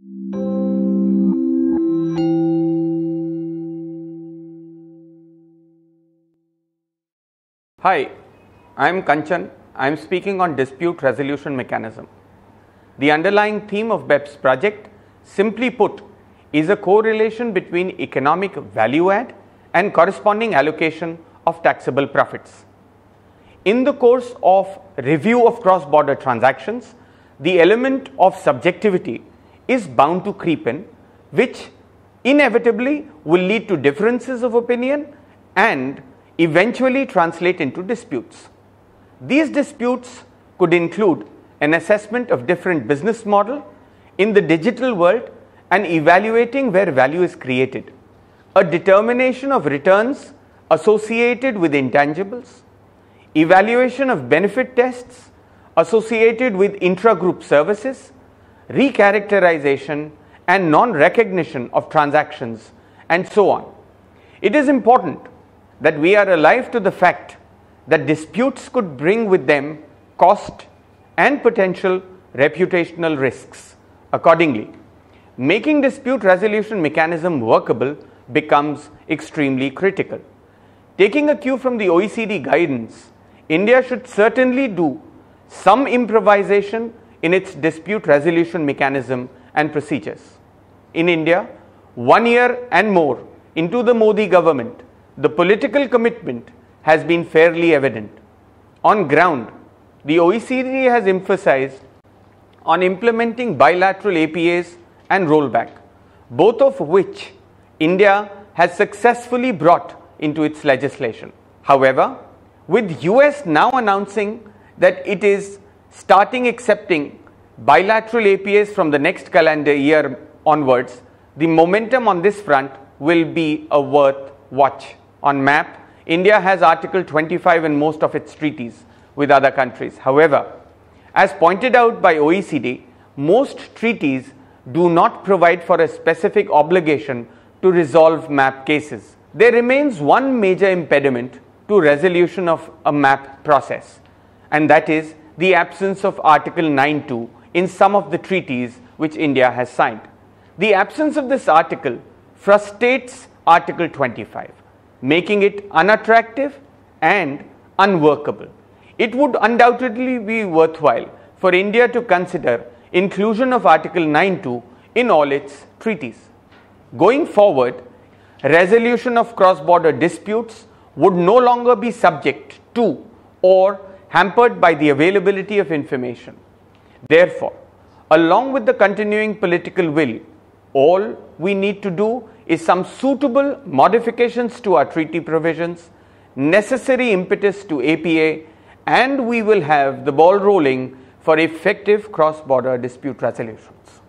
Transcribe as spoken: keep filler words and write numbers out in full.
Hi, I am Kanchan. I am speaking on dispute resolution mechanism. The underlying theme of B E P S project, simply put, is a correlation between economic value add and corresponding allocation of taxable profits. In the course of review of cross-border transactions, the element of subjectivity is bound to creep in, which inevitably will lead to differences of opinion and eventually translate into disputes. These disputes could include an assessment of different business model in the digital world and evaluating where value is created, a determination of returns associated with intangibles, evaluation of benefit tests associated with intra-group services, recharacterization and non-recognition of transactions, and so on. It is important that we are alive to the fact that disputes could bring with them cost and potential reputational risks. Accordingly, making dispute resolution mechanism workable becomes extremely critical. Taking a cue from the O E C D guidance, India should certainly do some improvisation in its dispute resolution mechanism and procedures. In India, one year and more into the Modi government, the political commitment has been fairly evident. On ground, the O E C D has emphasized on implementing bilateral A P As and rollback, both of which India has successfully brought into its legislation. However, with U S now announcing that it is starting accepting bilateral A P As from the next calendar year onwards, the momentum on this front will be a worth watch. On map, India has Article twenty-five in most of its treaties with other countries. However, as pointed out by O E C D, most treaties do not provide for a specific obligation to resolve map cases. There remains one major impediment to resolution of a map process, and that is the absence of Article nine point two in some of the treaties which India has signed. The absence of this article frustrates Article twenty-five, making it unattractive and unworkable. It would undoubtedly be worthwhile for India to consider inclusion of Article nine point two in all its treaties. Going forward, resolution of cross-border disputes would no longer be subject to or hampered by the availability of information. Therefore, along with the continuing political will, all we need to do is some suitable modifications to our treaty provisions, necessary impetus to A P A, and we will have the ball rolling for effective cross-border dispute resolutions.